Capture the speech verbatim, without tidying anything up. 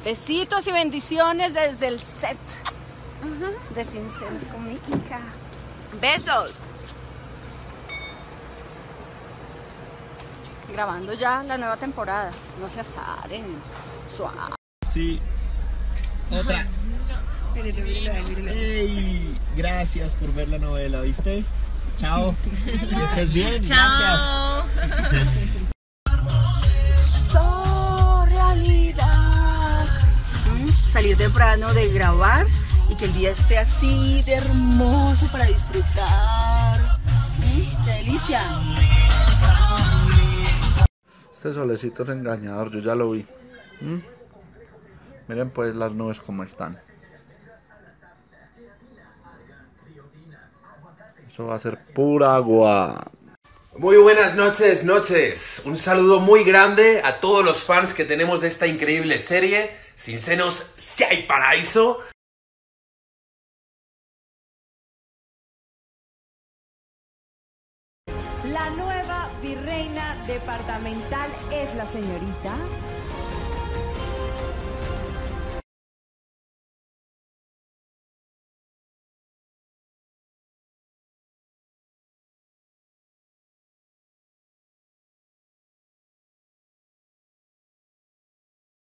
Besitos y bendiciones desde el set uh-huh. de Sinceros con mi hija. Besos. Grabando ya la nueva temporada. No se azaren. Suave. Sí. Otra. Mírelo, mírelo, mírelo. Ey, gracias por ver la novela, ¿viste? Chao. Que estés bien. Chao. Gracias. Salir temprano de grabar y que el día esté así de hermoso para disfrutar. ¿Eh? ¡Qué delicia! Este solecito es engañador, yo ya lo vi. ¿Mm? Miren pues las nubes como están. Eso va a ser pura agua. Muy buenas noches, noches. Un saludo muy grande a todos los fans que tenemos de esta increíble serie. Sin senos, si hay paraíso. La nueva virreina departamental es la señorita